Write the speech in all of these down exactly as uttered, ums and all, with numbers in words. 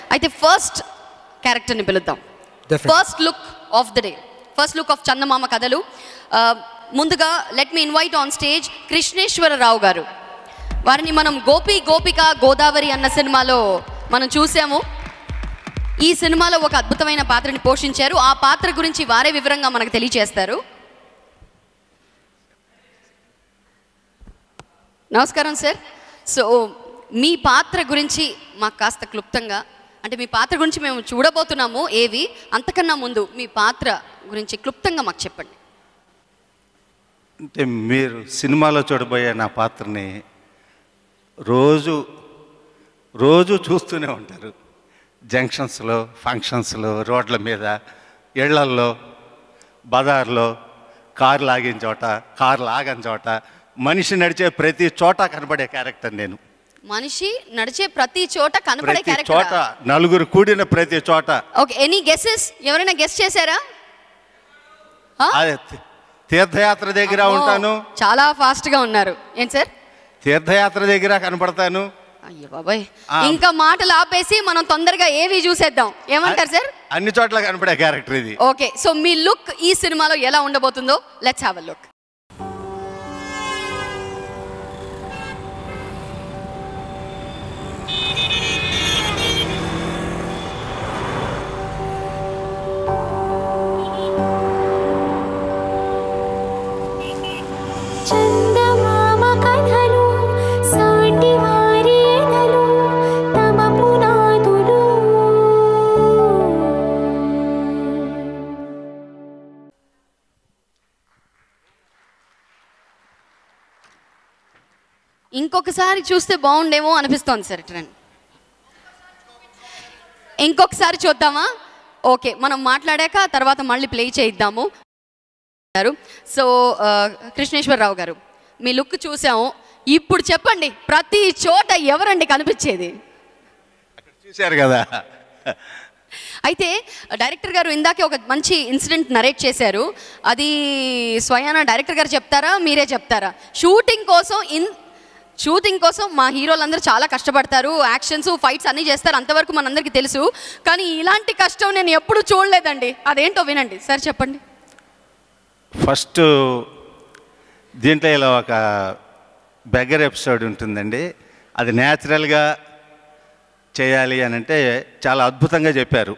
అయితే ఫస్ట్ క్యారెక్టర్ని పిలుద్దాం. First look of the day, first look of Chandamama Kathalu. ముందుగా let me invite on stage Krishneswararao garu. వారిని మనం గోపి గోపిక గోదావరి అన్న సినిమాలో మనం చూసాము. ఈ సినిమాలో ఒక అద్భుతమైన పాత్రని పోషించారు. ఆ పాత్ర గురించి వారే వివరంగా మనకు తెలియజేస్తారు. నమస్కారం సార్. సో మీ పాత్ర గురించి మాకు కాస్త క్లుప్తంగా, అంటే మీ పాత్ర గురించి మేము చూడబోతున్నాము ఏవి, అంతకన్నా ముందు మీ పాత్ర గురించి క్లుప్తంగా మాకు చెప్పండి. అంటే మీరు సినిమాలో చూడబోయే నా పాత్రని రోజు రోజు చూస్తూనే ఉంటారు. జంక్షన్స్లో, ఫంక్షన్స్లో, రోడ్ల మీద, ఇళ్లల్లో, బజార్లో, కారు లాగిన చోట, కారు లాగని చోట, మనిషి నడిచే ప్రతి చోట కనబడే క్యారెక్టర్ నేను. మనిషి నడిచే ప్రతి చోట కనబడే క్యారెక్టర్, చోట నలుగురు కూడిన ప్రతి చోట. Okay, any guesses? ఎవరైనా గెస్ చేశారా? తీర్థయాత్ర దగ్గర ఉంటాను. చాలా ఫాస్ట్ గా ఉన్నారు. ఏం సార్? తీర్థయాత్ర దగ్గర కనపడతాను. అయ్యో బాబాయ్, ఇంకా మాటలు ఆపేసి మనం తొందరగా ఏవి చూసేద్దాం. ఏమంటారు సార్? అన్ని చోట్ల కనపడే క్యారెక్టర్ ఇది. ఓకే, సో మీ లుక్ ఈ సినిమాలో ఎలా ఉండబోతుందో లెట్స్ హావ్ ఎ లుక్. ఇంకొకసారి చూస్తే బాగుండేమో అనిపిస్తోంది సార్. ట్రెండ్ ఇంకొకసారి చూద్దామా? ఓకే, మనం మాట్లాడాక తర్వాత మళ్ళీ ప్లే చేయిద్దాము. సో కృష్ణేశ్వరరావు గారు, మీ లుక్ చూసాము. ఇప్పుడు చెప్పండి, ప్రతి చోట ఎవరండి కనిపించేది? చూశారు కదా. అయితే డైరెక్టర్ గారు ఇందాకే ఒక మంచి ఇన్సిడెంట్ నరేట్ చేశారు. అది స్వయాన డైరెక్టర్ గారు చెప్తారా, మీరే చెప్తారా? షూటింగ్ కోసం ఇన్ షూటింగ్ కోసం మా హీరోలందరూ చాలా కష్టపడతారు, యాక్షన్స్ ఫైట్స్ అన్నీ చేస్తారు, అంతవరకు మనందరికీ తెలుసు. కానీ ఇలాంటి కష్టం నేను ఎప్పుడు చూడలేదండి. అదేంటో వినండి సార్, చెప్పండి. ఫస్ట్ దీంట్లో ఇలా ఒక బెగ్గర్ ఎపిసోడ్ ఉంటుందండి. అది న్యాచురల్గా చేయాలి అని అంటే చాలా అద్భుతంగా చెప్పారు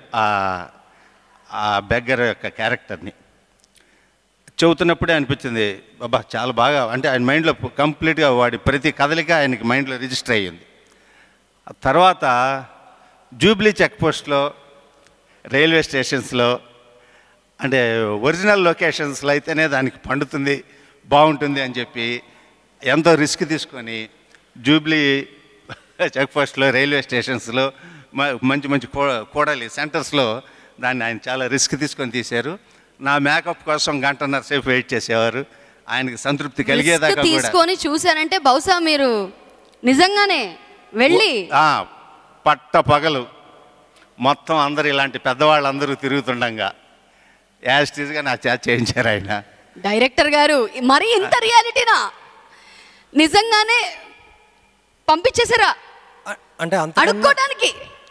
ఆ బెగ్గర్ యొక్క క్యారెక్టర్ని. చెబుతున్నప్పుడే అనిపించింది, బాబా చాలా బాగా, అంటే ఆయన మైండ్లో కంప్లీట్గా వాడి ప్రతి కదలిక ఆయనకి మైండ్లో రిజిస్టర్ అయ్యింది. తర్వాత జూబ్లీ చెక్ పోస్ట్లో, రైల్వే స్టేషన్స్లో, అంటే ఒరిజినల్ లొకేషన్స్లో అయితేనే దానికి పండుతుంది, బాగుంటుంది అని చెప్పి ఎంతో రిస్క్ తీసుకొని జూబ్లీ చెక్ పోస్ట్లో, రైల్వే స్టేషన్స్లో, మంచి మంచి కూడలి సెంటర్స్లో దాన్ని ఆయన చాలా రిస్క్ తీసుకొని తీశారు. నా మేకప్ కోసం గంటన్నర సేపు వెయిట్ చేసేవారు. ఆయనకి సంతృప్తి కలిగేదాకా తీసుకొని చూశారంటే బహుశా మీరు నిజంగానే వెళ్ళి పట్ట పగలు మొత్తం అందరు ఇలాంటి పెద్దవాళ్ళందరూ తిరుగుతుండగా యాస్టీజ్గా నా చేత చేయించారు ఆయన. డైరెక్టర్ గారు మరి ఇంత రియాలిటీనా? నిజంగానే పంపించేసారా అంటే అడుక్కోవడానికి?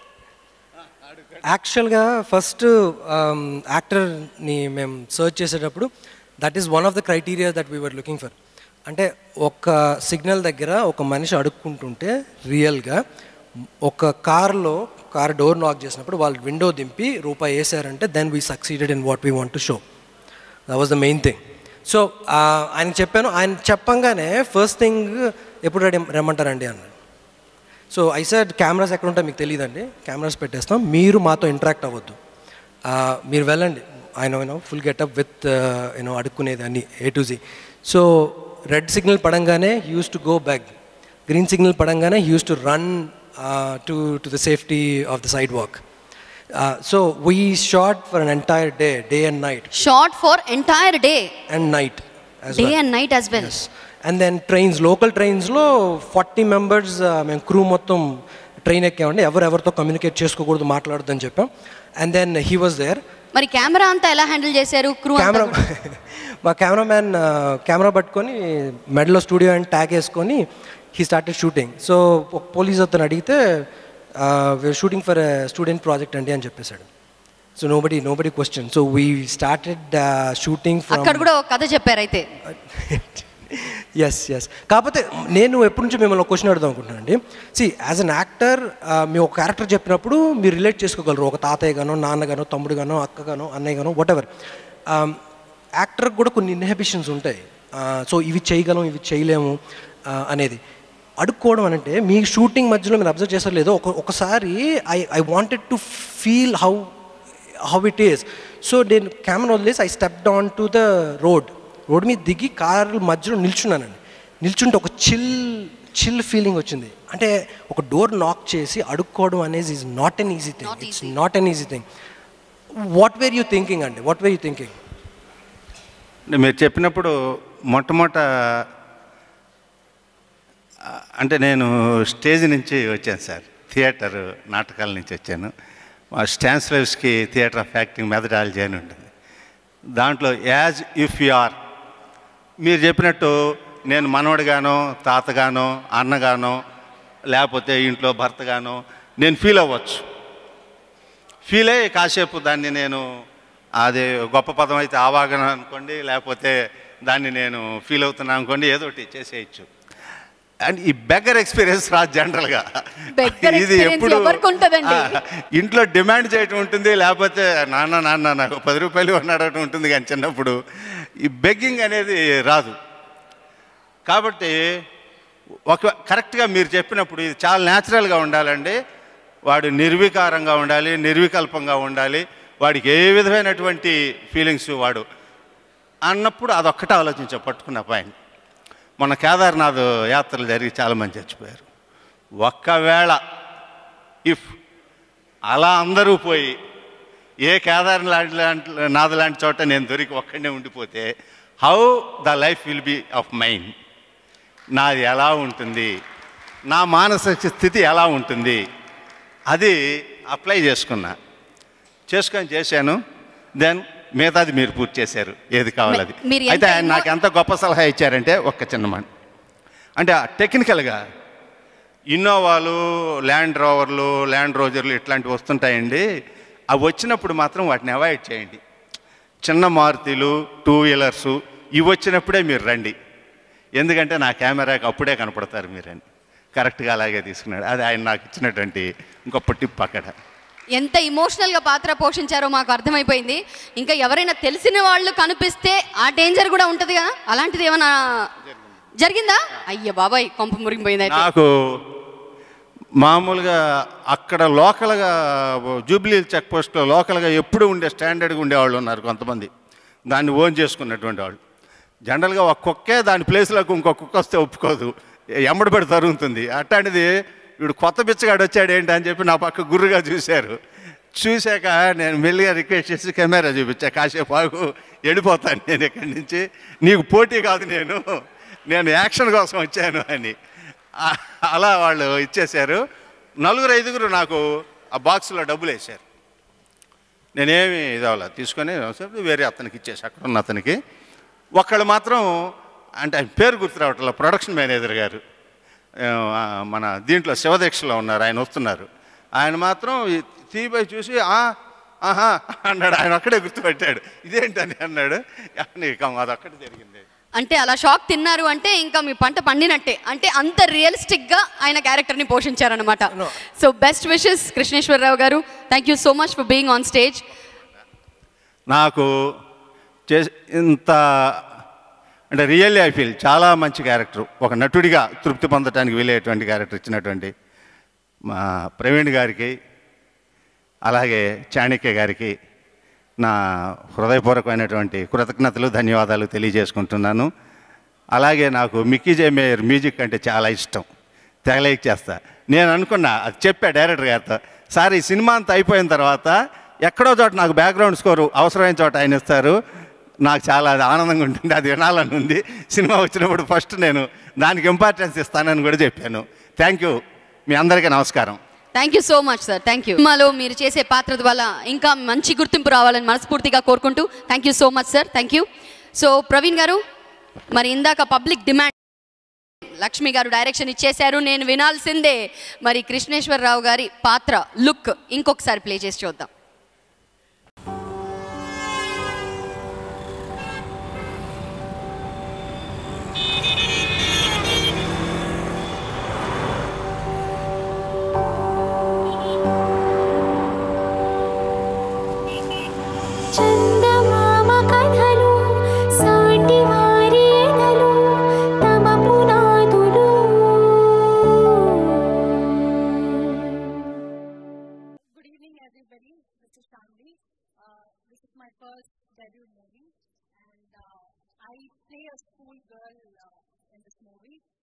యాక్చువల్గా ఫస్ట్ యాక్టర్ని మేము సర్చ్ చేసేటప్పుడు that is one of the criteria that we were looking for. అంటే ఒక సిగ్నల్ దగ్గర ఒక మనిషి అడుక్కుంటుంటే రియల్గా ఒక కార్లో కార్ డోర్ నాక్ చేసినప్పుడు వాళ్ళు విండో దింపి రూపాయి వేసారంటే then we succeeded in what we want to show. That was the main thing. So ఆయనకి చెప్పాను, ఆయన చెప్పంగానే ఫస్ట్ థింగ్ ఎప్పుడు రెడీ రమ్మంటారండి అన్నాడు. సో ఐ సెడ్ కెమెరాస్ ఎక్కడ ఉంటాయి మీకు తెలియదండి, కెమెరాస్ పెట్టేస్తాం, మీరు మాతో ఇంటరాక్ట్ అవ్వద్దు, మీరు వెళ్ళండి. ఆయన you know full getup with you know అడుక్కునేది అన్ని A to Z. So red signal పడంగానే he used to go back, green signal పడంగానే he used to run to to the safety of the sidewalk. So we shot for an entire day, day and night. Shot for entire day and night, day and night as well. And then trains, local ట్రైన్స్లో forty members మేము crew మొత్తం train ఎక్కామండి. ఎవరెవరితో communicate చేసుకోకూడదు, మాట్లాడదు అని చెప్పాం. And then he was there. మరి camera అంతా ఎలా హ్యాండిల్ చేశారు? క్రూ కెమెరా మా కెమెరామ్యాన్ కెమెరా పట్టుకొని మెడలో స్టూడియో అండ్ ట్యాగ్ వేసుకొని he started shooting. So police అతను అడిగితే we are shooting for student project అండి అని చెప్పేశాడు. So nobody nobody question. So we started shooting from అక్కడ కూడా ఒక కథ చెప్పారు అయితే. ఎస్ ఎస్ కాకపోతే నేను ఎప్పటి నుంచి మిమ్మల్ని ఒక క్వశ్చన్ అడుగుదాం అనుకుంటున్నాను అండి. సి యాజ్ అన్ యాక్టర్ మీ ఒక క్యారెక్టర్ చెప్పినప్పుడు మీరు రిలేట్ చేసుకోగలరు, ఒక తాతయ్య గానో నాన్నగానో తమ్ముడు గానో అక్క గానో అన్నయ్య గానో వాట్ ఎవర్. యాక్టర్కి కూడా కొన్ని ఇన్హిబిషన్స్ ఉంటాయి. సో ఇవి చేయగలం ఇవి చేయలేము అనేది అడుక్కోవడం అని అంటే మీ షూటింగ్ మధ్యలో మీరు అబ్జర్వ్ చేసారు లేదో ఒక ఒకసారి I I wanted to feel how how it is. So నేను కెమెరా వదిలేసి I stepped on to the road road మీద దిగి కారు మధ్యలో నిల్చున్నానండి. నిల్చుంటే ఒక చిల్ చిల్ ఫీలింగ్ వచ్చింది. అంటే ఒక డోర్ నాక్ చేసి అడుక్కోవడం అనేది is not an easy thing. It's not an easy thing. What were you thinking అండి? What were you thinking? మీరు చెప్పినప్పుడు మొట్టమొదట అంటే నేను స్టేజ్ నుంచి వచ్చాను సార్, థియేటర్ నాటకాల నుంచి వచ్చాను. Stanislavski theatre of acting methodology అని ఉంటుంది. దాంట్లో యాజ్ ఇఫ్ యు ఆర్ మీరు చెప్పినట్టు నేను మనవడిగానో తాతగానో అన్నగానో లేకపోతే ఇంట్లో భర్తగానో నేను ఫీల్ అవ్వచ్చు. ఫీల్ అయ్యి కాసేపు దాన్ని నేను అది గొప్ప పదం అయితే ఆవాగన అనుకోండి, లేకపోతే దాన్ని నేను ఫీల్ అవుతున్నాను అనుకోండి, ఏదో ఒకటి చేసేయచ్చు. అండ్ ఈ బెగ్గర్ ఎక్స్పీరియన్స్ రాదు జనరల్గా. ఇది ఎప్పుడు ఇంట్లో డిమాండ్ చేయటం ఉంటుంది, లేకపోతే నాన్న నాన్న నాకు పది రూపాయలు అని అడగటం ఉంటుంది. కానీ చిన్నప్పుడు ఈ బెగ్గింగ్ అనేది రాదు. కాబట్టి ఒక కరెక్ట్గా మీరు చెప్పినప్పుడు ఇది చాలా న్యాచురల్గా ఉండాలండి. వాడు నిర్వికారంగా ఉండాలి, నిర్వికల్పంగా ఉండాలి. వాడికి ఏ విధమైనటువంటి ఫీలింగ్స్ వాడు అన్నప్పుడు అదొక్కటే ఆలోచించా పట్టుకున్న పాయింట్. మొన్న కేదార్నాథ్ యాత్రలు జరిగి చాలామంది చచ్చిపోయారు. ఒక్కవేళ ఇఫ్ అలా అందరూ పోయి ఏ కేదార్ లాంటి లాంటి నాథ్ లాంటి చోట నేను దొరికి ఒక్కడనే ఉండిపోతే how the life will be of mind, నాది ఎలా ఉంటుంది, నా మానసిక స్థితి ఎలా ఉంటుంది, అది అప్లై చేసుకున్నా. చేసుకొని చేశాను. దెన్ మిగతాది మీరు పూర్తి చేశారు, ఏది కావాలది. అయితే ఆయన నాకు ఎంత గొప్ప సలహా ఇచ్చారంటే ఒక్క చిన్న మాట అంటే టెక్నికల్గా ఇన్నోవాలు ల్యాండ్ రోవర్లు ల్యాండ్ రోజర్లు ఇట్లాంటివి వస్తుంటాయండి. అవి వచ్చినప్పుడు మాత్రం వాటిని అవాయిడ్ చేయండి. చిన్న మారుతీలు టూ వీలర్సు ఇవి వచ్చినప్పుడే మీరు రండి, ఎందుకంటే నా కెమెరాకి అప్పుడే కనపడతారు మీరని. కరెక్ట్గా అలాగే తీసుకున్నాడు. అది ఆయన నాకు ఇచ్చినటువంటి ఇంకొక టిప్. అక్కడ ఎంత ఇమోషనల్గా పాత్ర పోషించారో మాకు అర్థమైపోయింది. ఇంకా ఎవరైనా తెలిసిన వాళ్ళు కనిపిస్తే ఆ డేంజర్ కూడా ఉంటుంది కదా, అలాంటిది ఏమైనా జరిగిందా? అయ్య బాబాయ్ కొంప మురిగిపోయింది. నాకు మామూలుగా అక్కడ లోకల్గా జూబ్లీ చెక్ పోస్ట్లో లోకల్గా ఎప్పుడు ఉండే స్టాండర్డ్గా ఉండేవాళ్ళు ఉన్నారు కొంతమంది, దాన్ని ఓన్ చేసుకున్నటువంటి వాళ్ళు. జనరల్గా ఒక కుక్కే దాని ప్లేస్లోకి ఇంకొక కుక్క వస్తే ఒప్పుకోదు, ఎమ్మడి పడి తరుగుతుంది. అట్లాంటిది ఇప్పుడు కొత్త బిచ్చగాడు వచ్చాడు ఏంటి అని చెప్పి నా పక్క గుర్రుగా చూశారు. చూశాక నేను మెల్లిగా రిక్వెస్ట్ చేసి కెమెరా చూపించా, కాసేపు ఆగు వెళ్ళిపోతాను నేను ఇక్కడి నుంచి, నీకు పోటీ కాదు, నేను నేను యాక్షన్ కోసం వచ్చాను అని. అలా వాళ్ళు ఇచ్చేశారు. నలుగురు ఐదుగురు నాకు ఆ బాక్స్లో డబ్బులు వేశారు. నేనేమి ఇది అవ్వాల తీసుకొని వేరే అతనికి ఇచ్చేసి అక్కడ ఉన్న అతనికి. ఒక్కళ్ళు మాత్రం అంటే ఆయన పేరు గుర్తు రావట్లేదు, ప్రొడక్షన్ మేనేజర్ గారు మన దీంట్లో శివదీక్షలో ఉన్నారు, ఆయన వస్తున్నారు. ఆయన మాత్రం తీపై చూసి ఆహా అన్నాడు. ఆయన అక్కడే గుర్తుపెట్టాడు, ఇదేంటని అన్నాడు. అదొక్కటి జరిగింది. అంటే అలా షాక్ తిన్నారు అంటే ఇంకా మీ పంట పండినట్టే. అంటే అంత రియలిస్టిక్గా ఆయన క్యారెక్టర్ని పోషించారనమాట. సో బెస్ట్ విషెస్ కృష్ణేశ్వరరావు గారు. Thank you so much for being on stage. నాకు ఇంత అంటే రియల్లీ ఐ ఫీల్ చాలా మంచి క్యారెక్టర్, ఒక నటుడిగా తృప్తి పొందడానికి వీలయ్యేటువంటి క్యారెక్టర్ ఇచ్చినటువంటి మా ప్రవీణ్ గారికి అలాగే చాణక్య గారికి నా హృదయపూర్వకమైనటువంటి కృతజ్ఞతలు ధన్యవాదాలు తెలియజేసుకుంటున్నాను. అలాగే నాకు మిక్కీ జే మేయర్ మ్యూజిక్ అంటే చాలా ఇష్టం, తెగలేక్ చేస్తా. నేను అనుకున్నా, అది చెప్పా డైరెక్టర్ గారితో, సార్ ఈ సినిమా అంతా అయిపోయిన తర్వాత ఎక్కడో చోట నాకు బ్యాక్గ్రౌండ్ స్కోరు అవసరమైన చోట ఆయన ఇస్తారు, నాకు చాలా అది ఆనందంగా ఉంటుంది, అది వినాలని ఉంది. సినిమా వచ్చినప్పుడు ఫస్ట్ నేను దానికి ఇంపార్టెన్స్ ఇస్తానని కూడా చెప్పాను. థ్యాంక్ యూ, మీ అందరికీ నమస్కారం. Thank you so much sir. Thank you. సినిమాలో మీరు చేసే పాత్ర వల్ల ఇంకా మంచి గుర్తింపు రావాలని మనస్ఫూర్తిగా కోరుకుంటూ thank you so much sir. Thank you. So Praveen గారు, మరి ఇందాక పబ్లిక్ డిమాండ్ లక్ష్మి గారు డైరెక్షన్ ఇచ్చేశారు, నేను వినాల్సిందే. మరి కృష్ణేశ్వరరావు గారి పాత్ర లుక్ ఇంకొకసారి ప్లే చేసి చూద్దాం. This is my first debut movie, and uh, I play a school girl uh, in this movie.